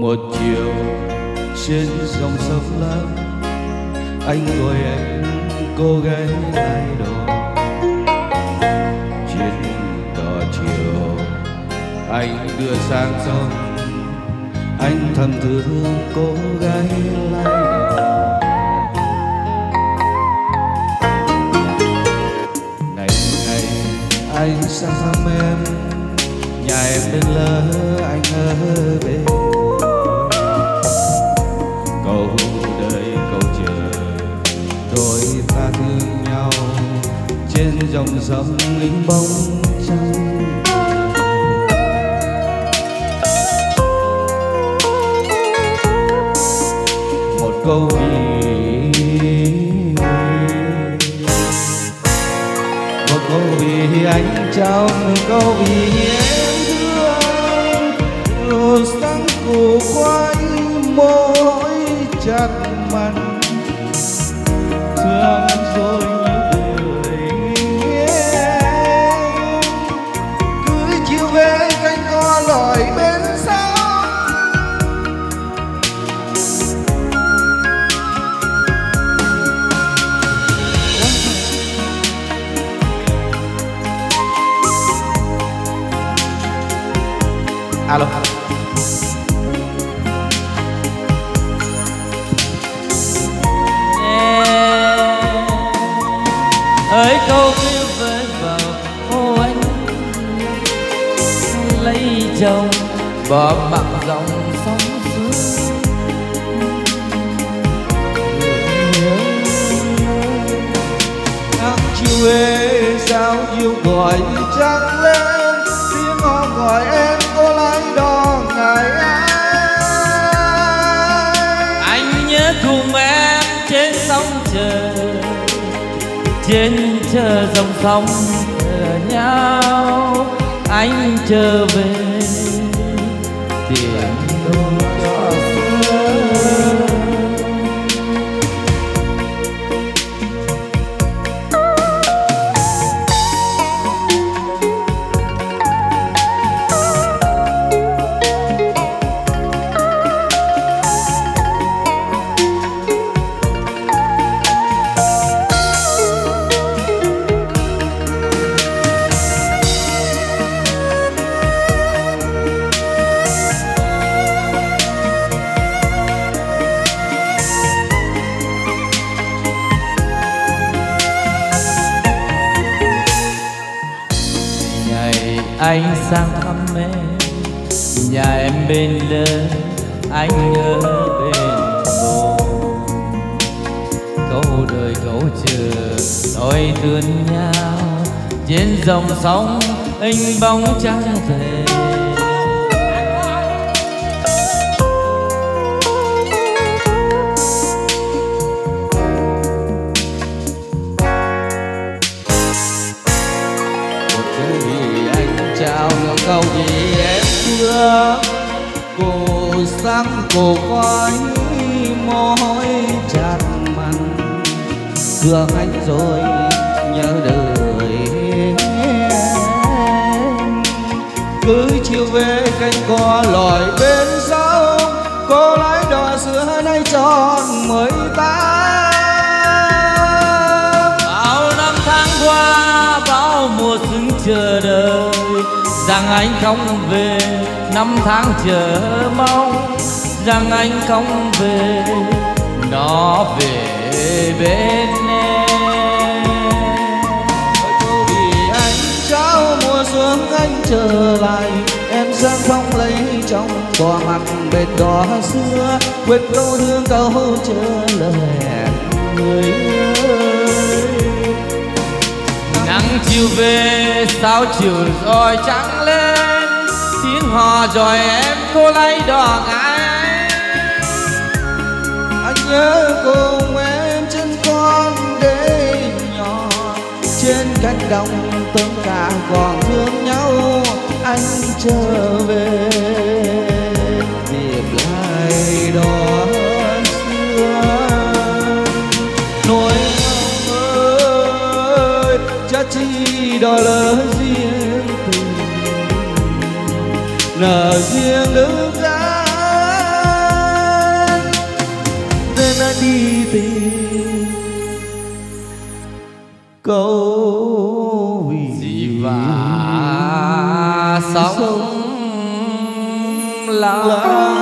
một chiều trên dòng sông Lam, anh gọi em cô gái lai đò. Trên đò chiều anh đưa sang sông, anh thầm thương cô gái lai đò. Ngày ngày anh sang thăm em, nhà em bên lỡ anh ở bên. Câu đời câu chờ rồi ta thương nhau trên dòng sông in bóng trăng. Một câu vì anh trao, một câu vì em thương. Dù sáng cụ khoai môi chặt mặn, thương rồi như đời em. Cứ chiều về cánh co lội bên sông. Alo. Hỡi câu kêu về vào ô anh, lấy chồng bỏ mặc dòng sông xưa. Nắng chiều về sao yêu gọi trăng lên, tiếng họ gọi em cô lái đò ngày ai. Anh nhớ cùng em trên sông chờ, trên chờ dòng sông chờ nhau. Anh trở về tìm đôi gió xưa. Anh sang thăm em, nhà em bên lớn, anh ở bên bồn. Câu đời câu chờ nói thương nhau trên dòng sông hình bóng trăng về. Chào những câu gì em thương, cô sáng cô quay môi chặt mặn. Thương anh rồi nhớ đời em. Cứ chiều về cánh cò lội bên sông, cô lái đò xưa nay tròn 18. Bao năm tháng qua, bao mùa xuân chờ đợi rằng anh không về. Năm tháng chờ mong rằng anh không về, nó về bên em. Vì anh trao mùa xuân anh trở lại, em sang không lấy chồng bỏ mặt bên đó xưa. Quên câu thương câu chờ lời hẹn người ơi. Nắng chiều về sao chiều rồi trắng lên, tiếng hò rồi em cô lấy đò ngại. Anh nhớ cùng em chân con đê nhỏ, trên cánh đồng tôm cá còn thương nhau. Anh trở về tìm lại đó xưa. Nỗi chắc chi đó là riêng tình, nợ riêng nước ra đi tìm câu gì và sống lặng